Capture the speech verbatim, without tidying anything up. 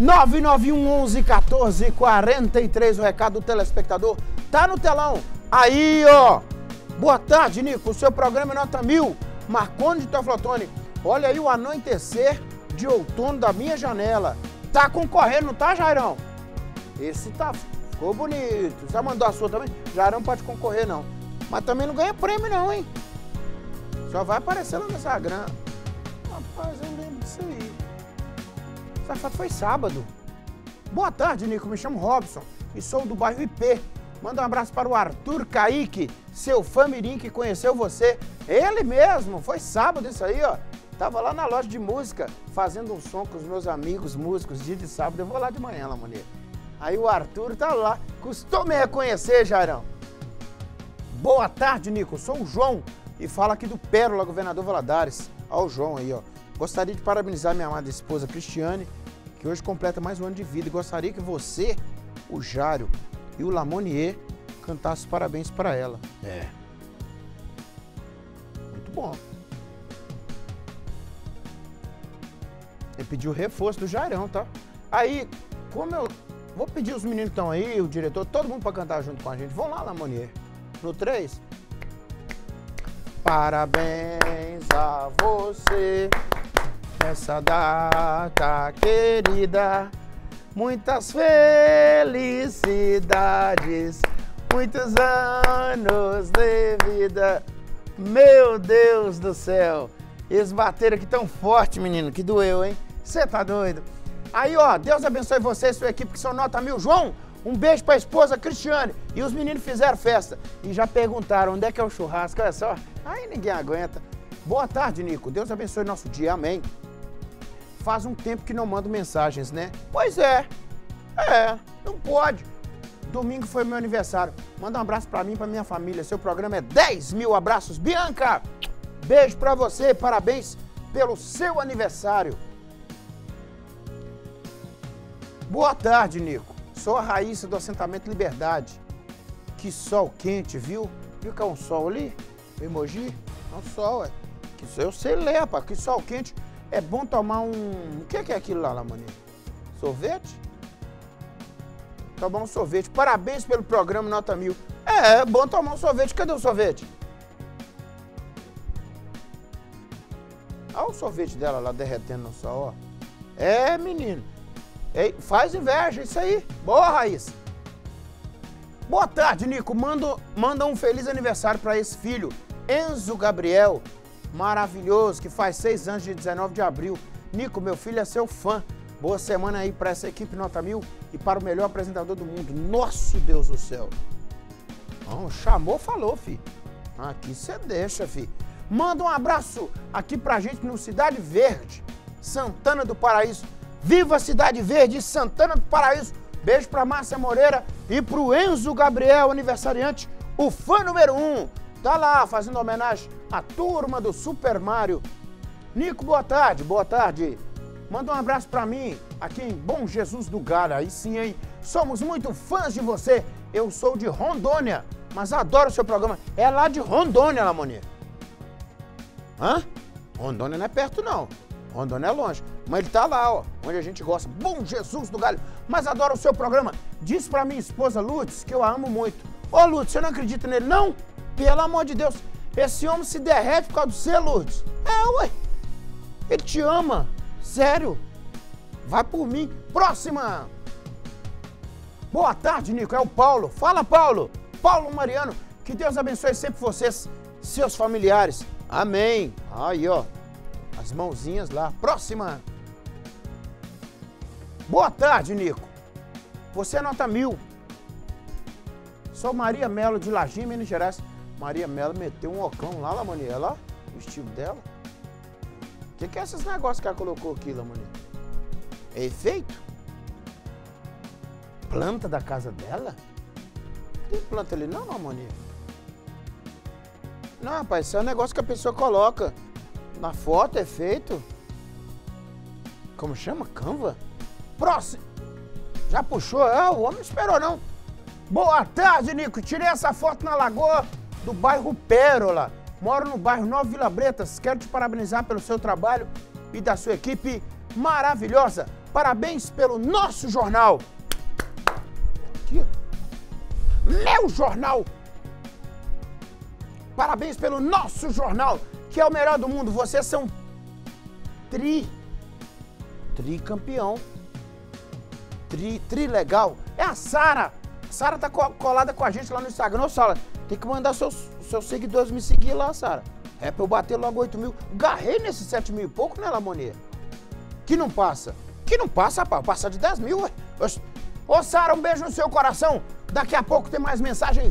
nove nove um onze quatorze quarenta e três, o recado do telespectador tá no telão. Aí, ó. Boa tarde, Nico. O seu programa é nota mil. Marconi de Teoflotone. Olha aí o anoitecer de outono da minha janela. Tá concorrendo, não tá, Jairão? Esse tá... Ficou bonito. Já mandou a sua também? Jairão pode concorrer, não. Mas também não ganha prêmio, não, hein? Só vai aparecer lá no Instagram. Rapaz, eu lembro disso aí. Essa foto foi sábado. Boa tarde, Nico. Me chamo Robson e sou do bairro I P. Manda um abraço para o Arthur Kaique, seu fã mirim que conheceu você. Ele mesmo. Foi sábado isso aí, ó. Tava lá na loja de música, fazendo um som com os meus amigos músicos, dia de sábado. Eu vou lá de manhã, lá, maneiro. Aí o Arthur tá lá. Custou me reconhecer, Jairão. Boa tarde, Nico. Sou o João e falo aqui do Pérola, Governador Valadares. Olha o João aí, ó. Gostaria de parabenizar minha amada esposa Cristiane, que hoje completa mais um ano de vida. E gostaria que você, o Jário e o Lamonier cantassem parabéns para ela. É. Muito bom. Ele pediu reforço do Jairão, tá? Aí, como eu... Vou pedir os meninos que estão aí, o diretor, todo mundo para cantar junto com a gente. Vamos lá, Lamonier. No três. Parabéns a você nessa data querida. Muitas felicidades, muitos anos de vida. Meu Deus do céu. Eles bateram aqui tão forte, menino, que doeu, hein? Você tá doido? Aí, ó, Deus abençoe você e sua equipe que são nota mil. João, um beijo pra esposa Cristiane. E os meninos fizeram festa. E já perguntaram onde é que é o churrasco, olha só. Aí ninguém aguenta. Boa tarde, Nico. Deus abençoe nosso dia, amém. Faz um tempo que não mando mensagens, né? Pois é. É, não pode. Domingo foi meu aniversário. Manda um abraço pra mim e pra minha família. Seu programa é dez mil abraços. Bianca, beijo pra você. Parabéns pelo seu aniversário. Boa tarde, Nico. Sou a Raíssa do assentamento Liberdade. Que sol quente, viu? Viu que é um sol ali? O emoji? É um sol, é. Que eu sei ler, rapaz. Que sol quente. É bom tomar um... O que é, que é aquilo lá, Lamoni? Sorvete? Tomar um sorvete. Parabéns pelo programa Nota Mil. É, é bom tomar um sorvete. Cadê o sorvete? Olha o sorvete dela lá derretendo no sol, ó. É, menino. Ei, faz inveja, isso aí. Boa, Raíssa. Boa tarde, Nico. Manda, manda um feliz aniversário para esse filho, Enzo Gabriel, maravilhoso, que faz seis anos de dezenove de abril. Nico, meu filho é seu fã. Boa semana aí para essa equipe Nota Mil e para o melhor apresentador do mundo. Nosso Deus do céu. Não, chamou, falou, fi. Aqui você deixa, fi. Manda um abraço aqui pra gente no Cidade Verde, Santana do Paraíso. Viva Cidade Verde, Santana do Paraíso. Beijo pra Márcia Moreira e pro Enzo Gabriel, aniversariante, o fã número um. Tá lá fazendo homenagem à turma do Super Mario. Nico, boa tarde, boa tarde. Manda um abraço pra mim, aqui em Bom Jesus do Galho. Aí sim, hein? Somos muito fãs de você. Eu sou de Rondônia, mas adoro o seu programa. É lá de Rondônia, Lamonier. Hã? Rondônia não é perto, não. Rondônia é longe, mas ele tá lá, ó, onde a gente gosta. Bom Jesus do Galho, mas adoro o seu programa. Diz pra minha esposa Lutz que eu a amo muito. Ô Lutz, você não acredita nele, não? Pelo amor de Deus, esse homem se derrete por causa do você, Lutz. É, ué, ele te ama, sério. Vai por mim. Próxima. Boa tarde, Nico, é o Paulo. Fala, Paulo. Paulo Mariano, que Deus abençoe sempre vocês, seus familiares. Amém. Aí, ó. As mãozinhas lá. Próxima. Boa tarde, Nico. Você é nota mil. Sou Maria Melo de Lajinha, Minas Gerais. Maria Melo meteu um ocão lá, Lamoni. Olha lá, o estilo dela. O que, que é esses negócios que ela colocou aqui, Lamoni? É efeito? Planta da casa dela? Tem planta ali não, Lamoni? Não, rapaz, isso é um negócio que a pessoa coloca. Na foto é feito. Como chama? Canva? Próximo. Já puxou? Ah, o homem não esperou, não. Boa tarde, Nico. Tirei essa foto na lagoa do bairro Pérola. Moro no bairro Nova Vila Bretas. Quero te parabenizar pelo seu trabalho e da sua equipe maravilhosa. Parabéns pelo nosso jornal. Aqui, meu jornal. Parabéns pelo nosso jornal, que é o melhor do mundo. Vocês são tri, tricampeão. Tri, tri legal. É a Sara. A Sara tá colada com a gente lá no Instagram. Ô, Sara, tem que mandar seus, seus seguidores me seguir lá, Sara. É pra eu bater logo oito mil. Garrei nesses sete mil e pouco, né, Lamonier? Que não passa. Que não passa, rapaz. Passa de dez mil, ué. Ô, Sara, um beijo no seu coração. Daqui a pouco tem mais mensagem.